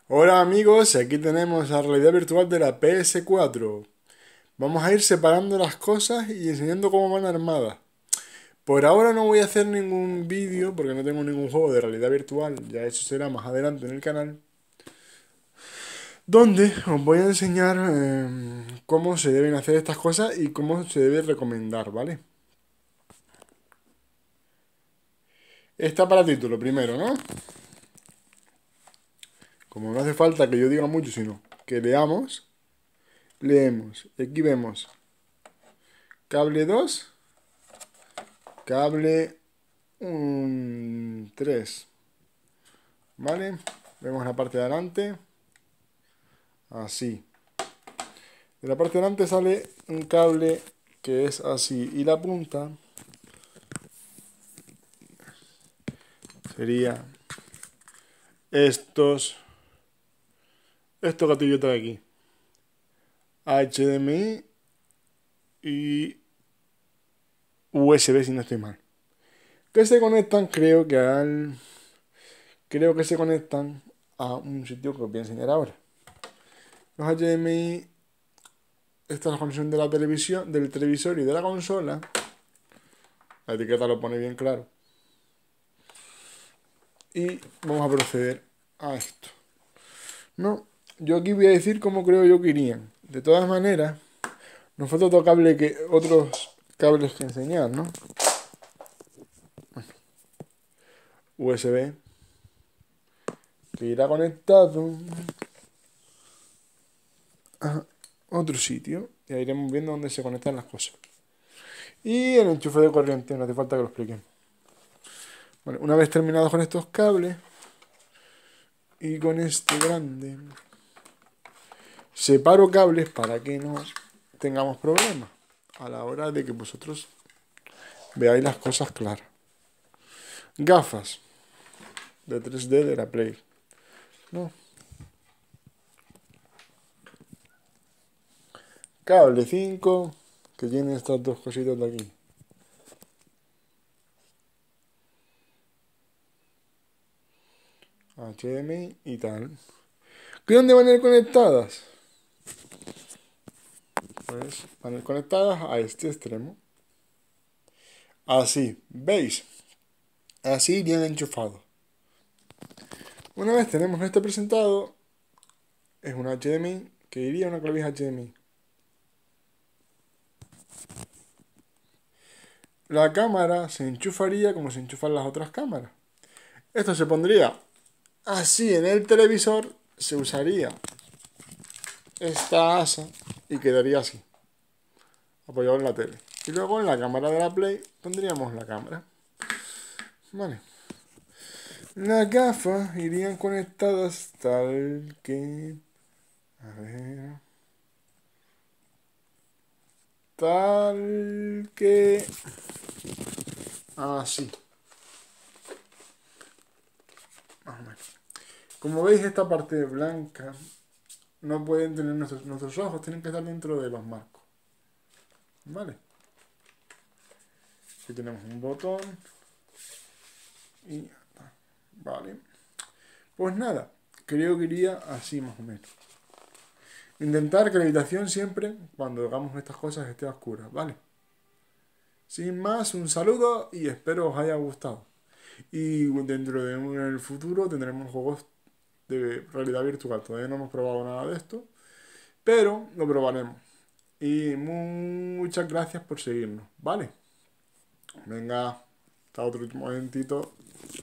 Hola amigos, aquí tenemos la realidad virtual de la PS4. Vamos a ir separando las cosas y enseñando cómo van armadas. Por ahora no voy a hacer ningún vídeo porque no tengo ningún juego de realidad virtual, ya eso será más adelante en el canal, donde os voy a enseñar cómo se deben hacer estas cosas y cómo se debe recomendar, ¿vale? Está para título primero, ¿no? Como no hace falta que yo diga mucho, sino que leamos, leemos. Aquí vemos cable 2, cable 3, ¿vale? Vemos la parte de adelante, así. De la parte de adelante sale un cable que es así y la punta sería estos gatillos de aquí, HDMI y USB si no estoy mal. Que se conectan, creo que se conectan a un sitio que os voy a enseñar ahora. Los HDMI, esta es la conexión de la televisión, del televisor y de la consola. La etiqueta lo pone bien claro. Y vamos a proceder a esto. No, yo aquí voy a decir cómo creo yo que irían. De todas maneras, nos falta otros cables que enseñar, ¿no? USB, que irá conectado a otro sitio. Y ahí iremos viendo dónde se conectan las cosas. Y el enchufe de corriente, no hace falta que lo expliquemos. Vale, una vez terminados con estos cables y con este grande, separo cables para que no tengamos problemas a la hora de que vosotros veáis las cosas claras. Gafas de 3D de la Play, ¿no? Cable 5 que tiene estas dos cositas de aquí. HDMI y tal. ¿Qué dónde van a ir conectadas? Pues van a ir conectadas a este extremo. Así, ¿veis? Así bien enchufado. Una vez tenemos este presentado, es un HDMI que iría a una clavija HDMI. La cámara se enchufaría como se enchufan las otras cámaras. Esto se pondría así en el televisor, se usaría esta asa y quedaría así, apoyado en la tele. Y luego en la cámara de la Play pondríamos la cámara. Vale. Las gafas irían conectadas tal que... A ver... Tal que... Así. Más o menos. Como veis, esta parte blanca no pueden tener nuestros ojos, tienen que estar dentro de los marcos. ¿Vale? Aquí tenemos un botón. Y... Vale. Pues nada, creo que iría así más o menos. Intentar que la habitación siempre, cuando hagamos estas cosas, esté oscura, ¿vale? Sin más, un saludo y espero os haya gustado. Y dentro de en el futuro tendremos juegos de realidad virtual. Todavía no hemos probado nada de esto, pero lo probaremos. Y muchas gracias por seguirnos, ¿vale? Venga, hasta otro momentito.